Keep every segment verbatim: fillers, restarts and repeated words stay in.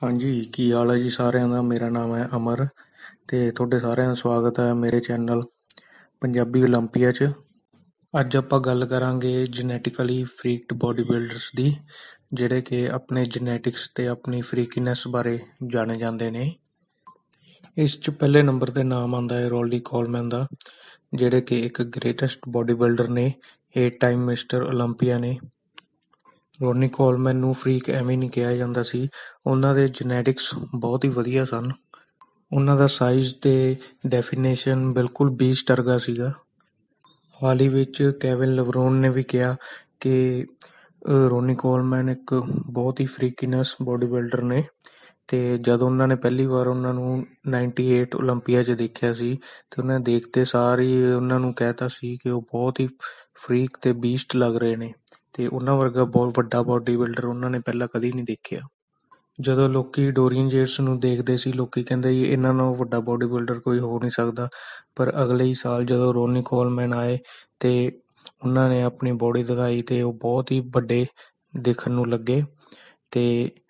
ਹਾਂਜੀ, ਕੀ ਹਾਲ ਹੈ ਜੀ ਸਾਰਿਆਂ ਦਾ। ਮੇਰਾ ਨਾਮ ਹੈ ਅਮਰ ਤੇ ਤੁਹਾਡੇ ਸਾਰਿਆਂ ਦਾ ਸਵਾਗਤ ਹੈ ਮੇਰੇ ਚੈਨਲ ਪੰਜਾਬੀ ਓਲੰਪੀਆ 'ਚ। ਅੱਜ ਆਪਾਂ ਗੱਲ ਕਰਾਂਗੇ ਜੈਨੇਟਿਕਲੀ ਫਰੀਕਡ ਬੋਡੀ ਬਿਲਡਰਸ ਦੀ, ਜਿਹੜੇ ਕਿ ਆਪਣੇ ਜੈਨੇਟਿਕਸ ਤੇ ਆਪਣੀ ਫਰੀਕੀਨੈਸ ਬਾਰੇ ਜਾਣੇ ਜਾਂਦੇ ਨੇ। ਇਸ 'ਚ ਪਹਿਲੇ ਨੰਬਰ 'ਤੇ ਨਾਮ ਆਉਂਦਾ ਹੈ ਰੋਲੀ ਕੋਲਮੈਨ ਦਾ, ਜਿਹੜੇ ਕਿ ਇੱਕ ਗ੍ਰੇਟੈਸਟ ਬੋਡੀ ਬਿਲਡਰ ਨੇ, ਏਟ ਟਾਈਮ ਮਿਸਟਰ ਓਲੰਪੀਆ ਨੇ। ਰੋਨੀ ਕੋਲਮੈਨ ਨੂੰ ਫਰੀਕ ਐਵੇਂ ਨਹੀਂ ਕਿਹਾ ਜਾਂਦਾ ਸੀ, ਉਹਨਾਂ ਦੇ ਜੈਨੇਟਿਕਸ ਬਹੁਤ ਹੀ ਵਧੀਆ ਸਨ। ਉਹਨਾਂ ਦਾ ਸਾਈਜ਼ ਤੇ ਡੈਫੀਨੇਸ਼ਨ ਬਿਲਕੁਲ ਬੀਸਟ ਵਰਗਾ ਸੀਗਾ। ਹਾਲ ਹੀ ਵਿੱਚ ਕੇਵਿਨ ਲਵਰੋਨ ਨੇ ਵੀ ਕਿਹਾ ਕਿ ਰੋਨੀ ਕੋਲਮੈਨ ਇੱਕ ਬਹੁਤ ਹੀ ਫਰੀਕੀਨੈਸ ਬੋਡੀ ਬਿਲਡਰ ਨੇ। ਤੇ ਜਦੋਂ ਉਹਨਾਂ ਨੇ ਪਹਿਲੀ ਵਾਰ ਉਹਨਾਂ ਨੂੰ ਨਾਈਨਟੀ ਏਟ ਓਲੰਪੀਆ 'ਚ ਦੇਖਿਆ ਸੀ ਤੇ ਉਹਨਾਂ ਦੇਖਦੇ ਸਾਰ ਹੀ ਉਹਨਾਂ ਨੂੰ ਕਹਿਤਾ ਸੀ ਕਿ ਉਹ ਬਹੁਤ ਹੀ ਫਰੀਕ ਤੇ ਬੀਸਟ ਲੱਗ ਰਹੇ ਨੇ ਤੇ ਉਹਨਾਂ ਵਰਗਾ ਬਹੁਤ ਵੱਡਾ ਬੋਡੀ ਬਿਲਡਰ ਉਹਨਾਂ ਨੇ ਪਹਿਲਾਂ ਕਦੀ ਨਹੀਂ ਦੇਖਿਆ। ਜਦੋਂ ਲੋਕੀ ਡੋਰੀਅਨ ਯੇਟਸ ਨੂੰ ਦੇਖਦੇ ਸੀ, ਲੋਕੀ ਕਹਿੰਦੇ ਸੀ ਇਹਨਾਂ ਨਾਲੋਂ ਵੱਡਾ ਬੋਡੀ ਬਿਲਡਰ ਕੋਈ ਹੋ ਨਹੀਂ ਸਕਦਾ। ਪਰ ਅਗਲੇ ਹੀ ਸਾਲ ਜਦੋਂ ਰੋਨੀ ਕੋਲਮੈਨ ਆਏ ਤੇ ਉਹਨਾਂ ਨੇ ਆਪਣੀ ਬੋਡੀ ਦਿਖਾਈ ਤੇ ਉਹ ਬਹੁਤ ਹੀ ਵੱਡੇ ਦੇਖਣ ਨੂੰ ਲੱਗੇ ਤੇ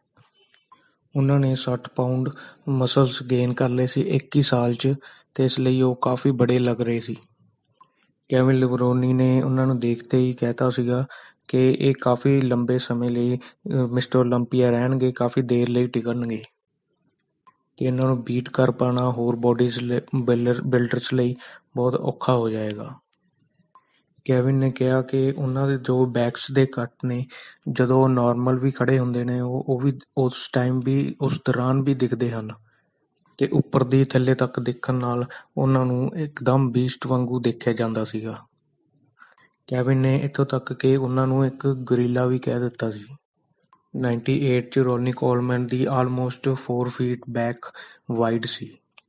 ਉਹਨਾਂ ਨੇ ਸੱਠ ਪਾਊਂਡ ਮਸਲਸ ਗੇਨ ਕਰ ਲਏ ਸੀ ਇੱਕ ਹੀ ਸਾਲ 'ਚ, ਤੇ ਇਸ ਲਈ ਉਹ ਕਾਫੀ ਬੜੇ ਲੱਗ ਰਹੇ ਸੀ। ਕੇਵਿਨ ਲਵਰੋਨੀ ਨੇ ਉਹਨਾਂ ਨੂੰ ਦੇਖਦੇ ਹੀ ਕਹਿਤਾ ਸੀਗਾ ਕਿ ਇਹ ਕਾਫੀ ਲੰਬੇ ਸਮੇਂ ਲਈ ਮਿਸਟਰ ਓਲੰਪੀਆ ਰਹਿਣਗੇ, ਕਾਫੀ ਦੇਰ ਲਈ ਟਿਕਣਗੇ ਤੇ ਇਹਨਾਂ ਨੂੰ ਬੀਟ ਕਰ ਪਾਉਣਾ ਹੋਰ ਬੋਡੀਜ਼ ਬਿਲਡਰ ਬਿਲਡਰਸ ਲਈ ਬਹੁਤ ਔਖਾ ਹੋ ਜਾਏਗਾ। ਕੇਵਿਨ ਨੇ ਕਿਹਾ ਕਿ ਉਹਨਾਂ ਦੇ ਜੋ ਬੈਕਸ ਦੇ ਕੱਟ ਨੇ, ਜਦੋਂ ਉਹ ਨੋਰਮਲ ਵੀ ਖੜੇ ਹੁੰਦੇ ਨੇ ਉਹ ਉਹ ਵੀ ਉਸ ਟਾਈਮ ਵੀ ਉਸ ਦੌਰਾਨ ਵੀ ਦਿਖਦੇ ਹਨ ਤੇ ਉੱਪਰ ਦੀ ਥੱਲੇ ਤੱਕ ਦੇਖਣ ਨਾਲ ਉਹਨਾਂ ਨੂੰ ਇੱਕਦਮ ਬੀਸਟ ਵਾਂਗੂ ਦੇਖਿਆ ਜਾਂਦਾ ਸੀਗਾ। ਕੇਵਿਨ ਨੇ ਇੱਥੋਂ ਤੱਕ ਕਿ ਉਹਨਾਂ ਨੂੰ ਇੱਕ ਗੋਰੀਲਾ ਵੀ ਕਹਿ ਦਿੱਤਾ ਸੀ। ਨਾਈਨਟੀ ਏਟ 'ਚ ਰੋਨੀ ਕੋਲਮੈਨ ਦੀ almost four feet back wide ਸੀ।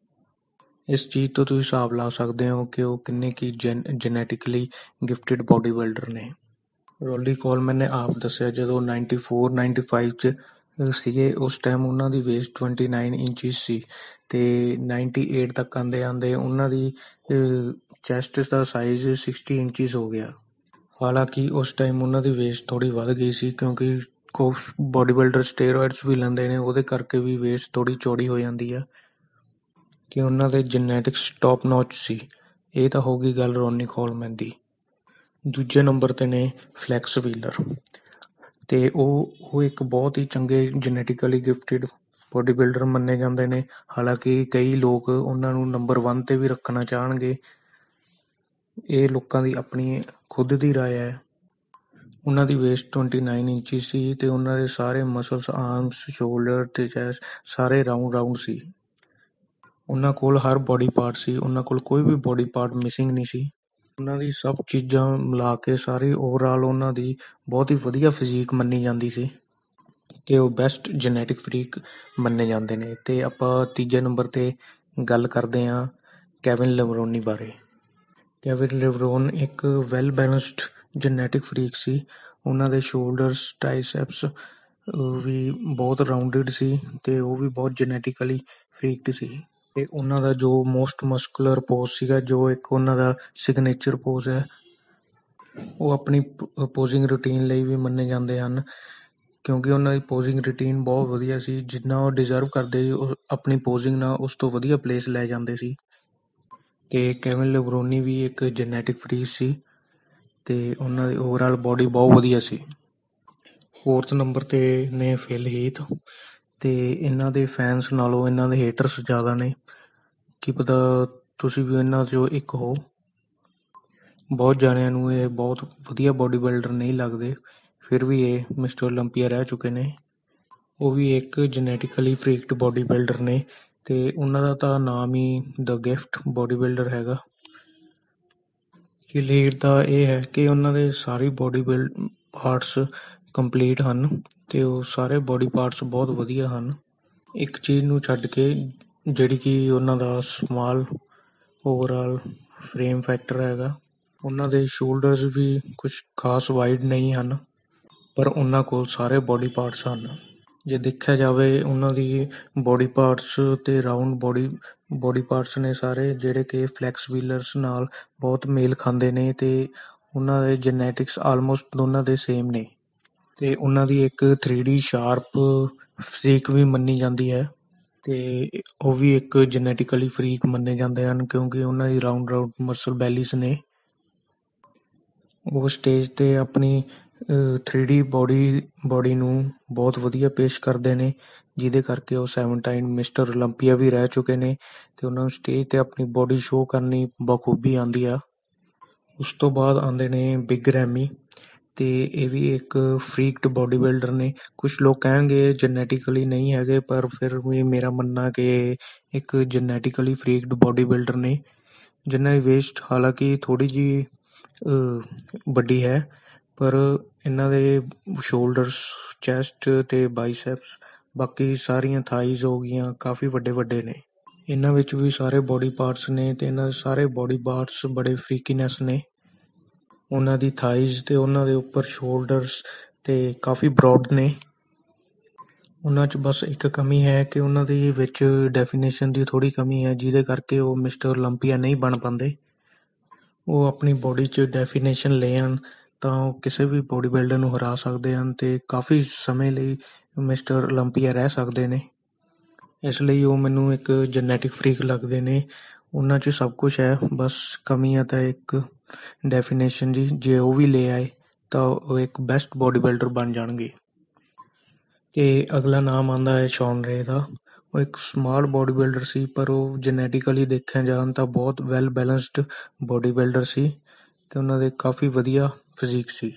ਇਸ ਚੀਜ਼ ਤੋਂ ਤੁਸੀਂ ਹਿਸਾਬ ਲਾ ਸਕਦੇ ਹੋ ਕਿ ਉਹ ਕਿੰਨੇ ਕੀ ਜੈਨ ਜੈਨੇਟਿਕਲੀ ਗਿਫਟਿਡ ਬੋਡੀ ਬਿਲਡਰ ਨੇ। ਰੋਲੀ ਕੋਲਮੈਨ ਨੇ ਆਪ ਦੱਸਿਆ ਜਦੋਂ ਨਾਈਨਟੀ ਫੋਰ ਨਾਈਨਟੀ ਫਾਈਵ 'ਚ ਸੀਗੇ ਉਸ ਟਾਈਮ ਉਹਨਾਂ ਦੀ ਵੇਸਟ ਟਵੈਂਟੀ ਨਾਈਨ ਇੰਚਿਸ ਸੀ ਤੇ ਨਾਈਨਟੀ ਏਟ ਤੱਕ ਆਉਂਦੇ ਆਉਂਦੇ ਉਹਨਾਂ ਦੀ ਚੈਸਟ ਦਾ ਸਾਈਜ਼ ਸਿਕਸਟੀ ਇੰਚਿਸ ਹੋ ਗਿਆ। ਹਾਲਾਂਕਿ ਉਸ ਟਾਈਮ ਉਹਨਾਂ ਦੀ ਵੇਸਟ ਥੋੜ੍ਹੀ ਵੱਧ ਗਈ ਸੀ, ਕਿਉਂਕਿ ਕੁਛ ਬੋਡੀ ਬਿਲਡਰ ਸਟੇਰੋਇਡਸ ਵੀ ਲੈਂਦੇ ਨੇ, ਉਹਦੇ ਕਰਕੇ ਵੀ ਵੇਸਟ ਥੋੜ੍ਹੀ ਚੌੜੀ ਹੋ ਜਾਂਦੀ ਆ ਤੇ ਉਹਨਾਂ ਦੇ ਜੈਨੇਟਿਕਸ ਟੌਪ ਨੌਚ ਸੀ। ਇਹ ਤਾਂ ਹੋ ਗਈ ਗੱਲ ਰੋਨੀ ਕੋਲਮੈਨ ਦੀ। ਦੂਜੇ ਨੰਬਰ 'ਤੇ ਨੇ ਫਲੈਕਸ ਵੀਲਰ ਤੇ ਉਹ ਉਹ ਇੱਕ ਬਹੁਤ ਹੀ ਚੰਗੇ ਜੈਨੇਟਿਕਲੀ ਗਿਫਟਿਡ ਬੋਡੀ ਬਿਲਡਰ ਮੰਨੇ ਜਾਂਦੇ ਨੇ। ਹਾਲਾਂਕਿ ਕਈ ਲੋਕ ਉਹਨਾਂ ਨੂੰ ਨੰਬਰ ਵਨ 'ਤੇ ਵੀ ਰੱਖਣਾ ਚਾਹਣਗੇ, ਇਹ ਲੋਕਾਂ ਦੀ ਆਪਣੀ ਖੁਦ ਦੀ ਰਾਏ ਹੈ। ਉਹਨਾਂ ਦੀ ਵੇਸਟ ਟਵੈਂਟੀ ਨਾਈਨ ਇੰਚੀ ਸੀ ਤੇ ਉਹਨਾਂ ਦੇ ਸਾਰੇ ਮਸਲਸ, ਆਰਮਸ, ਸ਼ੋਲਡਰ ਤੇ ਚੈਸਟ ਸਾਰੇ ਰਾਊਂਡ ਰਾਊਂਡ ਸੀ। ਉਹਨਾਂ ਕੋਲ ਹਰ ਬੋਡੀ ਪਾਰਟ ਸੀ, ਉਹਨਾਂ ਕੋਲ ਕੋਈ ਵੀ ਬੋਡੀ ਪਾਰਟ ਮਿਸਿੰਗ ਨਹੀਂ ਸੀ। ਉਹਨਾਂ ਦੀ ਸਭ ਚੀਜ਼ਾਂ ਮਿਲਾ ਕੇ ਸਾਰੀ ਓਵਰਆਲ ਉਹਨਾਂ ਦੀ ਬਹੁਤ ਹੀ ਵਧੀਆ ਫਿਜ਼ੀਕ ਮੰਨੀ ਜਾਂਦੀ ਸੀ ਤੇ ਉਹ ਬੈਸਟ ਜੈਨੇਟਿਕ ਫਰੀਕ ਮੰਨੇ ਜਾਂਦੇ ਨੇ। ਤੇ ਆਪਾਂ ਤੀਜੇ ਨੰਬਰ 'ਤੇ ਗੱਲ ਕਰਦੇ ਹਾਂ ਕੇਵਿਨ ਲਵਰੋਨੀ ਬਾਰੇ। ਕੇਵਿਨ ਲਵਰੋਨ ਇੱਕ ਵੈਲ ਬੈਲੈਂਸਡ ਜੈਨੇਟਿਕ ਫਰੀਕ ਸੀ। ਉਹਨਾਂ ਦੇ ਸ਼ੋਲਡਰਸ, ਟ੍ਰਾਈਸੈਪਸ ਵੀ ਬਹੁਤ ਰਾਊਂਡਡ ਸੀ ਤੇ ਉਹ ਵੀ ਬਹੁਤ ਜੈਨੇਟਿਕਲੀ ਫਰੀਕਡ ਸੀ। ਤੇ ਉਹਨਾਂ ਦਾ ਜੋ ਮੋਸਟ ਮਸਕੂਲਰ ਪੋਜ਼ ਸੀਗਾ, ਜੋ ਇੱਕ ਉਹਨਾਂ ਦਾ ਸਿਗਨੇਚਰ ਪੋਜ਼ ਹੈ, ਉਹ ਆਪਣੀ ਪੋਜ਼ਿੰਗ ਰੂਟੀਨ ਲਈ ਵੀ ਮੰਨੇ ਜਾਂਦੇ ਹਨ, ਕਿਉਂਕਿ ਉਹਨਾਂ ਦੀ ਪੋਜ਼ਿੰਗ ਰੂਟੀਨ ਬਹੁਤ ਵਧੀਆ ਸੀ। ਜਿੰਨਾ ਉਹ ਡਿਜ਼ਰਵ ਕਰਦੇ ਸੀ ਉਹ ਆਪਣੀ ਪੋਜ਼ਿੰਗ ਨਾਲ ਉਸ ਤੋਂ ਵਧੀਆ ਪਲੇਸ ਲੈ ਜਾਂਦੇ ਸੀ। ਤੇ ਕੇਵਿਨ ਲਵਰੋਨੀ ਵੀ ਇੱਕ ਜੈਨੇਟਿਕ ਫਰੀਕ ਸੀ ਤੇ ਉਹਨਾਂ ਦੀ ਓਵਰਆਲ ਬੋਡੀ ਬਹੁਤ ਵਧੀਆ ਸੀ। ਫੋਰਥ ਨੰਬਰ 'ਤੇ ਨੇ ਫਿਲ ਹੀਥ ਤੇ ਇਹਨਾਂ ਦੇ ਫੈਨਸ ਨਾਲੋਂ ਇਹਨਾਂ ਦੇ ਹੇਟਰਸ ਜ਼ਿਆਦਾ ਨੇ। ਕੀ ਪਤਾ ਤੁਸੀਂ ਵੀ ਇਹਨਾਂ 'ਚੋਂ ਇੱਕ ਹੋ। ਬਹੁਤ ਜਾਣਿਆਂ ਨੂੰ ਇਹ ਬਹੁਤ ਵਧੀਆ ਬੋਡੀ ਬਿਲਡਰ ਨਹੀਂ ਲੱਗਦੇ, ਫਿਰ ਵੀ ਇਹ ਮਿਸਟਰ ਓਲੰਪੀਆ ਰਹਿ ਚੁੱਕੇ ਨੇ। ਉਹ ਵੀ ਇੱਕ ਜੈਨੇਟਿਕਲੀ ਫਰੀਕਡ ਬੋਡੀ ਬਿਲਡਰ ਨੇ ਤੇ ਉਹਨਾਂ ਦਾ ਤਾਂ ਨਾਮ ਹੀ ਦ ਗਿਫਟ ਬੋਡੀ ਬਿਲਡਰ ਹੈਗਾ। ਫਿਲ ਹੀਥ ਦਾ ਇਹ ਹੈ ਕਿ ਉਹਨਾਂ ਦੇ ਸਾਰੇ ਬੋਡੀ ਬਿਲਡ ਪਾਰਟਸ ਕੰਪਲੀਟ ਹਨ ਤੇ ਉਹ ਸਾਰੇ ਬੋਡੀ ਪਾਰਟਸ ਬਹੁਤ ਵਧੀਆ ਹਨ, ਇੱਕ ਚੀਜ਼ ਨੂੰ ਛੱਡ ਕੇ, ਜਿਹੜੀ ਕਿ ਉਹਨਾਂ ਦਾ ਸਮਾਲ ਓਵਰਆਲ ਫਰੇਮ ਫੈਕਟਰ ਹੈਗਾ। ਉਹਨਾਂ ਦੇ ਸ਼ੋਲਡਰਸ ਵੀ ਕੁਛ ਖਾਸ ਵਾਈਡ ਨਹੀਂ ਹਨ, ਪਰ ਉਹਨਾਂ ਕੋਲ ਸਾਰੇ ਬੋਡੀ ਪਾਰਟਸ ਹਨ। ਜੇ ਦੇਖਿਆ ਜਾਵੇ ਉਹਨਾਂ ਦੀ ਬੋਡੀ ਪਾਰਟਸ ਤੇ ਰਾਊਂਡ ਬੋਡੀ ਬੋਡੀ ਪਾਰਟਸ ਨੇ ਸਾਰੇ, ਜਿਹੜੇ ਕਿ ਫਲੈਕਸ ਵੀਲਰਸ ਨਾਲ ਬਹੁਤ ਮੇਲ ਖਾਂਦੇ ਨੇ ਤੇ ਉਹਨਾਂ ਦੇ ਜੈਨੇਟਿਕਸ ਆਲਮੋਸਟ ਦੋਨਾਂ ਦੇ ਸੇਮ ਨੇ। ਤੇ ਉਹਨਾਂ ਦੀ ਇੱਕ ਥ੍ਰੀ ਡੀ ਸ਼ਾਰਪ ਫਰੀਕ ਵੀ ਮੰਨੀ ਜਾਂਦੀ ਹੈ ਤੇ ਉਹ ਵੀ ਇੱਕ ਜੈਨੇਟਿਕਲੀ ਫਰੀਕ ਮੰਨੇ ਜਾਂਦੇ ਹਨ ਕਿਉਂਕਿ ਉਹਨਾਂ ਦੀ ਰਾਊਂਡ ਰਾਊਂਡ ਮਸਲ ਬੈਲੀਜ਼ ਨੇ। ਉਹ ਸਟੇਜ 'ਤੇ ਆਪਣੀ ਥ੍ਰੀ ਡੀ ਬੋਡੀ ਬੋਡੀ ਨੂੰ ਬਹੁਤ ਵਧੀਆ ਪੇਸ਼ ਕਰਦੇ ਨੇ, ਜਿਹਦੇ ਕਰਕੇ ਉਹ ਸੈਵਨ ਟਾਈਮ ਮਿਸਟਰ ਓਲੰਪੀਆ ਵੀ ਰਹਿ ਚੁੱਕੇ ਨੇ ਅਤੇ ਉਹਨਾਂ ਨੂੰ ਸਟੇਜ 'ਤੇ ਆਪਣੀ ਬੋਡੀ ਸ਼ੋਅ ਕਰਨੀ ਬਖੂਬੀ ਆਉਂਦੀ ਆ। ਉਸ ਤੋਂ ਬਾਅਦ ਆਉਂਦੇ ਨੇ ਬਿਗ ਰੈਮੀ ਅਤੇ ਇਹ ਵੀ ਇੱਕ ਫਰੀਕਡ ਬੋਡੀ ਬਿਲਡਰ ਨੇ। ਕੁਛ ਲੋਕ ਕਹਿਣਗੇ ਜੈਨੇਟਿਕਲੀ ਨਹੀਂ ਹੈਗੇ, ਪਰ ਫਿਰ ਵੀ ਮੇਰਾ ਮੰਨਣਾ ਕਿ ਇੱਕ ਜੈਨੇਟਿਕਲੀ ਫਰੀਕਡ ਬੋਡੀ ਬਿਲਡਰ ਨੇ, ਜਿਨ੍ਹਾਂ ਦੀ ਵੇਸਟ ਹਾਲਾਂਕਿ ਥੋੜ੍ਹੀ ਜਿਹੀ ਵੱਡੀ ਹੈ, ਪਰ ਇਹਨਾਂ ਦੇ ਸ਼ੋਲਡਰਸ, ਚੈਸਟ ਅਤੇ ਬਾਈਸੈਪਸ, ਬਾਕੀ ਸਾਰੀਆਂ ਥਾਈਜ਼ ਹੋ ਗਈਆਂ, ਕਾਫੀ ਵੱਡੇ ਵੱਡੇ ਨੇ। ਇਹਨਾਂ ਵਿੱਚ ਵੀ ਸਾਰੇ ਬੋਡੀ ਪਾਰਟਸ ਨੇ ਅਤੇ ਇਹਨਾਂ ਦੇ ਸਾਰੇ ਬੋਡੀ ਪਾਰਟਸ ਬੜੇ ਫਰੀਕੀਨੈਸ ਨੇ। ਉਹਨਾਂ ਦੀ ਥਾਈਜ਼ ਅਤੇ ਉਹਨਾਂ ਦੇ ਉੱਪਰ ਸ਼ੋਲਡਰਸ ਅਤੇ ਕਾਫੀ ਬਰੋਡ ਨੇ। ਉਹਨਾਂ 'ਚ ਬਸ ਇੱਕ ਕਮੀ ਹੈ ਕਿ ਉਹਨਾਂ ਦੇ ਵਿੱਚ ਡੈਫੀਨੇਸ਼ਨ ਦੀ ਥੋੜ੍ਹੀ ਕਮੀ ਹੈ, ਜਿਹਦੇ ਕਰਕੇ ਉਹ ਮਿਸਟਰ ਓਲੰਪੀਆ ਨਹੀਂ ਬਣ ਪਾਉਂਦੇ। ਉਹ ਆਪਣੀ ਬੋਡੀ 'ਚ ਡੈਫੀਨੇਸ਼ਨ ਲੈ ਆਉਣ ਤਾਂ ਉਹ ਕਿਸੇ ਵੀ ਬੋਡੀ ਬਿਲਡਰ ਨੂੰ ਹਰਾ ਸਕਦੇ ਹਨ ਅਤੇ ਕਾਫੀ ਸਮੇਂ ਲਈ ਮਿਸਟਰ ਓਲੰਪੀਆ ਰਹਿ ਸਕਦੇ ਨੇ। ਇਸ ਲਈ ਉਹ ਮੈਨੂੰ ਇੱਕ ਜੈਨੇਟਿਕ ਫਰੀਕ ਲੱਗਦੇ ਨੇ। ਉਹਨਾਂ 'ਚ ਸਭ ਕੁਛ ਹੈ, ਬਸ ਕਮੀ ਹੈ ਤਾਂ ਇੱਕ ਡੈਫੀਨੇਸ਼ਨ ਦੀ। ਜੇ ਉਹ ਵੀ ਲੈ ਆਏ ਤਾਂ ਉਹ ਇੱਕ ਬੈਸਟ ਬੋਡੀ ਬਿਲਡਰ ਬਣ ਜਾਣਗੇ। ਅਤੇ ਅਗਲਾ ਨਾਮ ਆਉਂਦਾ ਹੈ ਸ਼ੌਨ ਰੇ ਦਾ। ਉਹ ਇੱਕ ਸਮਾਲ ਬੋਡੀ ਬਿਲਡਰ ਸੀ, ਪਰ ਉਹ ਜੈਨੇਟਿਕਲੀ ਦੇਖਿਆ ਜਾਣ ਤਾਂ ਬਹੁਤ ਵੈਲ ਬੈਲੈਂਸਡ ਬੋਡੀ ਬਿਲਡਰ ਸੀ ਅਤੇ ਉਹਨਾਂ ਦੇ ਕਾਫੀ ਵਧੀਆ ਫਿਜ਼ੀਕ ਸੀ।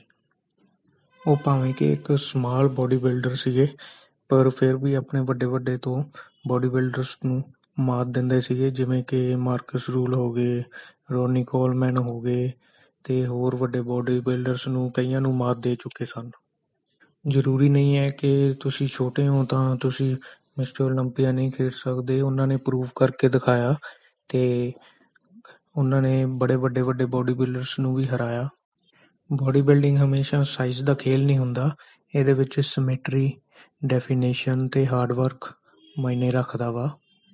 ਉਹ ਭਾਵੇਂ ਕਿ ਇੱਕ ਸਮਾਲ ਬੋਡੀ ਬਿਲਡਰ ਸੀਗੇ, ਪਰ ਫਿਰ ਵੀ ਆਪਣੇ ਵੱਡੇ ਵੱਡੇ ਤੋਂ ਬੋਡੀ ਬਿਲਡਰਸ ਨੂੰ ਮਾਤ ਦਿੰਦੇ ਸੀਗੇ, ਜਿਵੇਂ ਕਿ ਮਾਰਕਸ ਰੂਲ ਹੋ ਗਏ, ਰੋਨੀ ਕੋਲਮੈਨ ਹੋ ਗਏ ਅਤੇ ਹੋਰ ਵੱਡੇ ਬੋਡੀ ਬਿਲਡਰਸ ਨੂੰ ਕਈਆਂ ਨੂੰ ਮਾਤ ਦੇ ਚੁੱਕੇ ਸਨ। ਜ਼ਰੂਰੀ ਨਹੀਂ ਹੈ ਕਿ ਤੁਸੀਂ ਛੋਟੇ ਹੋ ਤਾਂ ਤੁਸੀਂ ਮਿਸਟਰ ਓਲੰਪੀਆ ਨਹੀਂ ਖੇਡ ਸਕਦੇ। ਉਹਨਾਂ ਨੇ ਪ੍ਰੂਵ ਕਰਕੇ ਦਿਖਾਇਆ ਅਤੇ ਉਹਨਾਂ ਨੇ ਬੜੇ ਵੱਡੇ ਵੱਡੇ ਬੋਡੀ ਬਿਲਡਰਸ ਨੂੰ ਵੀ ਹਰਾਇਆ। ਬੋਡੀ ਬਿਲਡਿੰਗ ਹਮੇਸ਼ਾ ਸਾਈਜ਼ ਦਾ ਖੇਲ ਨਹੀਂ ਹੁੰਦਾ, ਇਹਦੇ ਵਿੱਚ ਸਮੈਟਰੀ, ਡੈਫੀਨੇਸ਼ਨ ਅਤੇ ਹਾਰਡ ਵਰਕ ਮਾਇਨੇ ਰੱਖਦਾ ਵਾ।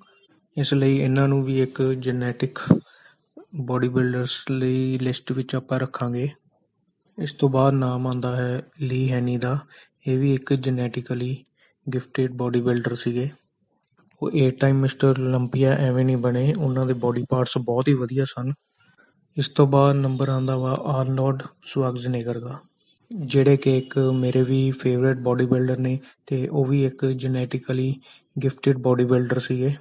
ਇਸ ਲਈ ਇਹਨਾਂ ਨੂੰ ਵੀ ਇੱਕ ਜੈਨੇਟਿਕ ਬੋਡੀ ਬਿਲਡਰਸ ਲਈ ਲਿਸਟ ਵਿੱਚ ਆਪਾਂ ਰੱਖਾਂਗੇ। ਇਸ ਤੋਂ ਬਾਅਦ ਨਾਮ ਆਉਂਦਾ ਹੈ ਲੀ ਹੈਨੀ ਦਾ। ਇਹ ਵੀ ਇੱਕ ਜੈਨੇਟਿਕਲੀ ਗਿਫਟਿਡ ਬੋਡੀ ਬਿਲਡਰ ਸੀਗੇ। ਉਹ ਏਟ ਟਾਈਮ ਮਿਸਟਰ ਓਲੰਪੀਆ ਐਵੇਂ ਨਹੀਂ ਬਣੇ, ਉਹਨਾਂ ਦੇ ਬੋਡੀ ਪਾਰਟਸ ਬਹੁਤ ਹੀ ਵਧੀਆ ਸਨ। ਇਸ ਤੋਂ ਬਾਅਦ ਨੰਬਰ ਆਉਂਦਾ ਵਾ ਆਰਨੋਲਡ ਸ਼ਵਾਰਜ਼ਨੇਗਰ ਦਾ, ਜਿਹੜੇ ਕਿ ਇੱਕ ਮੇਰੇ ਵੀ ਫੇਵਰੇਟ ਬੋਡੀ ਬਿਲਡਰ ਨੇ ਅਤੇ ਉਹ ਵੀ ਇੱਕ ਜੈਨੇਟਿਕਲੀ ਗਿਫਟਿਡ ਬੋਡੀ ਬਿਲਡਰ ਸੀਗੇ।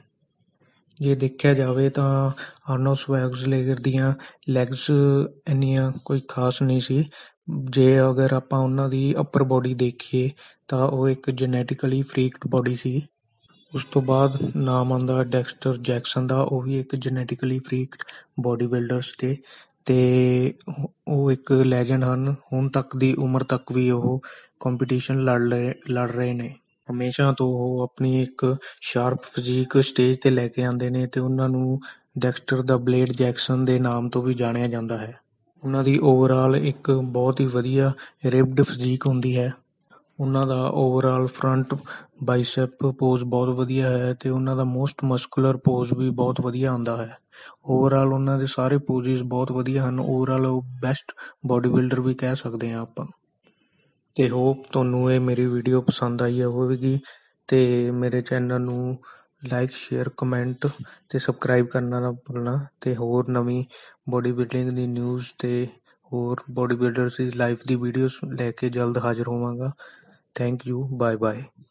ਜੇ ਦੇਖਿਆ ਜਾਵੇ ਤਾਂ ਆਰਨੋਲਡ ਸ਼ਵਾਰਜ਼ਨੇਗਰ ਦੀਆਂ ਲੈਗਸ ਇੰਨੀਆਂ ਕੋਈ ਖਾਸ ਨਹੀਂ ਸੀ। ਜੇ ਅਗਰ ਆਪਾਂ ਉਹਨਾਂ ਦੀ ਅੱਪਰ ਬੋਡੀ ਦੇਖੀਏ ਤਾਂ ਉਹ ਇੱਕ ਜੈਨੇਟਿਕਲੀ ਫਰੀਕਡ ਬੋਡੀ ਸੀ। ਉਸ ਤੋਂ ਬਾਅਦ ਨਾਮ ਆਉਂਦਾ ਡੈਕਸਟਰ ਜੈਕਸਨ ਦਾ। ਉਹ ਵੀ ਇੱਕ ਜੈਨੇਟਿਕਲੀ ਫਰੀਕਡ ਬੋਡੀ ਬਿਲਡਰਸ ਤੇ ਅਤੇ ਉਹ ਇੱਕ ਲੈਜੈਂਡ ਹਨ। ਹੁਣ ਤੱਕ ਦੀ ਉਮਰ ਤੱਕ ਵੀ ਉਹ ਕੰਪੀਟੀਸ਼ਨ ਲੜ ਰਹੇ ਲੜ ਰਹੇ ਨੇ। ਹਮੇਸ਼ਾ ਤੋਂ ਉਹ ਆਪਣੀ ਇੱਕ ਸ਼ਾਰਪ ਫਿਜ਼ੀਕ ਸਟੇਜ 'ਤੇ ਲੈ ਕੇ ਆਉਂਦੇ ਨੇ ਅਤੇ ਉਹਨਾਂ ਨੂੰ ਡੈਕਸਟਰ ਦਾ ਬਲੇਡ ਜੈਕਸਨ ਦੇ ਨਾਮ ਤੋਂ ਵੀ ਜਾਣਿਆ ਜਾਂਦਾ ਹੈ। ਉਹਨਾਂ ਦੀ ਓਵਰਆਲ ਇੱਕ ਬਹੁਤ ਹੀ ਵਧੀਆ ਰਿਬਡ ਫਿਜ਼ੀਕ ਹੁੰਦੀ ਹੈ। ਉਹਨਾਂ ਦਾ ਓਵਰਆਲ ਫਰੰਟ ਬਾਈਸੈਪ ਪੋਜ਼ ਬਹੁਤ ਵਧੀਆ ਹੈ ਅਤੇ ਉਹਨਾਂ ਦਾ ਮੋਸਟ ਮਸਕੂਲਰ ਪੋਜ਼ ਵੀ ਬਹੁਤ ਵਧੀਆ ਆਉਂਦਾ ਹੈ। ਓਵਰਆਲ ਉਹਨਾਂ ਦੇ ਸਾਰੇ ਪੋਜ਼ਿਸ ਬਹੁਤ ਵਧੀਆ ਹਨ। ਓਵਰਆਲ ਉਹ ਬੈਸਟ ਬੋਡੀ ਬਿਲਡਰ ਵੀ ਕਹਿ ਸਕਦੇ ਹਾਂ ਆਪਾਂ। ਅਤੇ ਹੋਪ ਤੁਹਾਨੂੰ ਇਹ ਮੇਰੀ ਵੀਡੀਓ ਪਸੰਦ ਆਈ ਹੋਵੇਗੀ ਅਤੇ ਮੇਰੇ ਚੈਨਲ ਨੂੰ ਲਾਈਕ, ਸ਼ੇਅਰ, ਕਮੈਂਟ ਅਤੇ ਸਬਸਕ੍ਰਾਈਬ ਕਰਨਾ ਨਾ ਭੁੱਲਣਾ। ਅਤੇ ਹੋਰ ਨਵੀਂ ਬੋਡੀ ਬਿਲਡਿੰਗ ਦੀ ਨਿਊਜ਼ ਅਤੇ ਹੋਰ ਬੋਡੀ ਬਿਲਡਰਸ ਦੀ ਲਾਈਫ ਦੀ ਵੀਡੀਓਜ਼ ਲੈ ਕੇ ਜਲਦ ਹਾਜ਼ਰ ਹੋਵਾਂਗਾ। Thank you, bye bye.